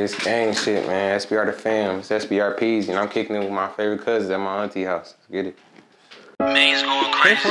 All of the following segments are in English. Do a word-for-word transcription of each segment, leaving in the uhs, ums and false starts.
this gang shit, man. S B R the fam. It's S B R Ps, and I'm kicking it with my favorite cousins at my auntie house. Let's get it. Man's going crazy.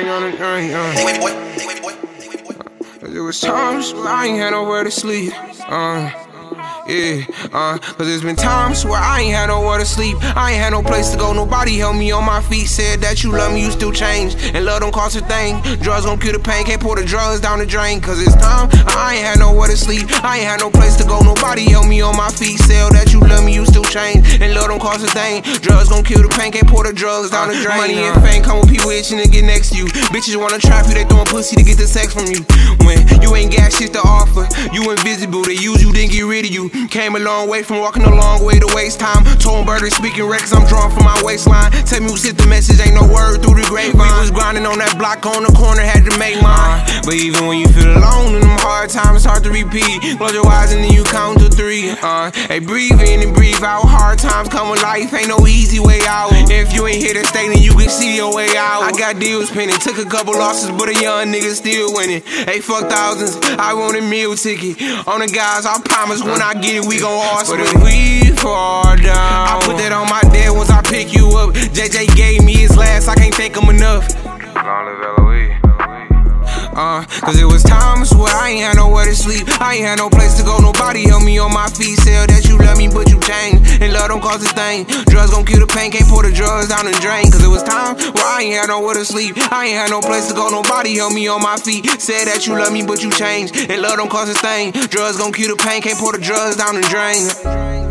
It was times where I ain't had nowhere to sleep. Uh. Yeah, uh, cause there's been times where I ain't had nowhere to sleep. I ain't had no place to go, nobody held me on my feet. Said that you love me, you still change. And love don't cost a thing. Drugs gon' kill the pain, can't pour the drugs down the drain. Cause it's time, I ain't had nowhere to sleep. I ain't had no place to go, nobody held me on my feet. Said that you love me, you still change. And love don't cost a thing. Drugs gon' kill the pain, can't pour the drugs down the drain. Money and fame come with people itching to get next to you. Bitches wanna trap you, they throwing pussy to get the sex from you. When you ain't got shit to offer, you invisible, they use you, then get rid of you. Came a long way from walking a long way to waste time. Told Birdie speaking records, I'm drawn from my waistline. Tell me who sent the message, ain't no word through the grapevine. We was grinding on that block on the corner, had to make mine. But even when you feel alone in them hard times, it's hard to repeat. Close your eyes and then you count to three. Uh, hey, breathe in and breathe out. Hard times come with life, ain't no easy way out. If you ain't here to stay, then you can see your way out. I got deals pending, took a couple losses, but a young nigga still winning. Hey, fuck thousands, I want a meal ticket. On the guys, I promise when I get it, we gon' awesome. But if we fall down, I put that on my dad once I pick you up. J J gave me his last, I can't thank him enough. Long live L O E. Uh, cause it was times where I ain't had nowhere to sleep. I ain't had no place to go, nobody held me on my feet. Said that you love me, but you changed. And love don't cost a thing. Drugs gon' kill the pain, can't pour the drugs down the drain. Cause it was time where I ain't had nowhere to sleep. I ain't had no place to go, nobody held me on my feet. Said that you love me, but you changed. And love don't cost a thing. Drugs gon' kill the pain, can't pour the drugs down the drain.